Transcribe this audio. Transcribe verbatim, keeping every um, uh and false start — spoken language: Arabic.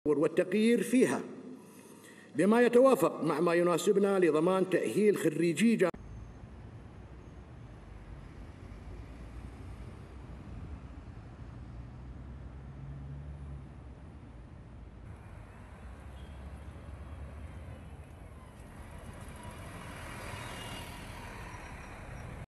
والتغيير فيها بما يتوافق مع ما يناسبنا لضمان تأهيل خريجي